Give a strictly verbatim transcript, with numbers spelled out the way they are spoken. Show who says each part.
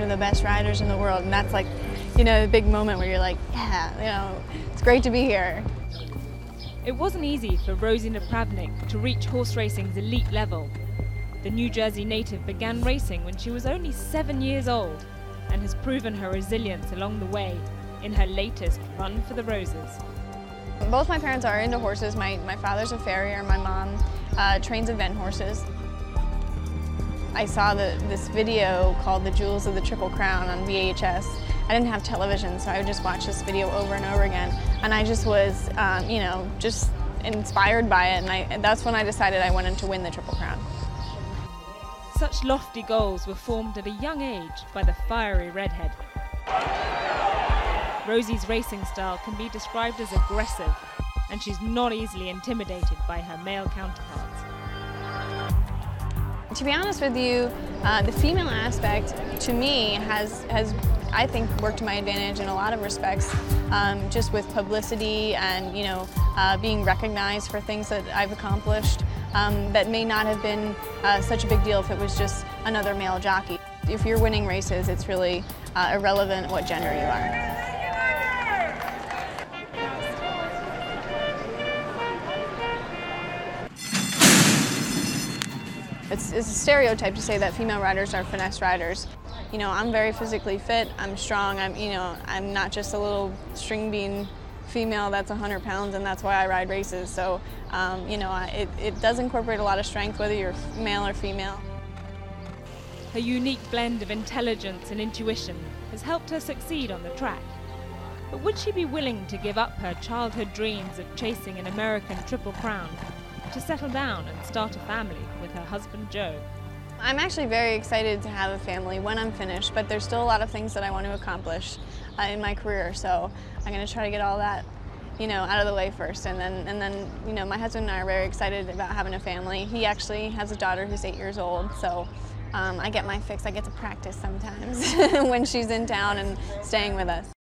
Speaker 1: are the best riders in the world, and that's like, you know, a big moment where you're like, yeah, you know, it's great to be here.
Speaker 2: It wasn't easy for Rosie Napravnik to reach horse racing's elite level. The New Jersey native began racing when she was only seven years old and has proven her resilience along the way in her latest Run for the Roses.
Speaker 1: Both my parents are into horses. My, my father's a farrier, my mom uh, trains event horses. I saw the, this video called The Jewels of the Triple Crown on V H S. I didn't have television, so I would just watch this video over and over again. And I just was, um, you know, just inspired by it, and, I, and that's when I decided I wanted to win the Triple Crown.
Speaker 2: Such lofty goals were formed at a young age by the fiery redhead. Rosie's racing style can be described as aggressive, and she's not easily intimidated by her male counterparts.
Speaker 1: To be honest with you, uh, the female aspect, to me, has, has, I think, worked to my advantage in a lot of respects, um, just with publicity and, you know, uh, being recognized for things that I've accomplished um, that may not have been uh, such a big deal if it was just another male jockey. If you're winning races, it's really uh, irrelevant what gender you are. It's, it's a stereotype to say that female riders are finesse riders. You know, I'm very physically fit, I'm strong, I'm, you know, I'm not just a little string bean female that's one hundred pounds, and that's why I ride races. So, um, you know, it, it does incorporate a lot of strength, whether you're male or female.
Speaker 2: Her unique blend of intelligence and intuition has helped her succeed on the track. But would she be willing to give up her childhood dreams of chasing an American Triple Crown to settle down and start a family with her husband Joe?
Speaker 1: I'm actually very excited to have a family when I'm finished, but there's still a lot of things that I want to accomplish uh, in my career, so I'm going to try to get all that, you know, out of the way first, and then, and then, you know, my husband and I are very excited about having a family. He actually has a daughter who's eight years old, so um, I get my fix. I get to practice sometimes when she's in town and staying with us.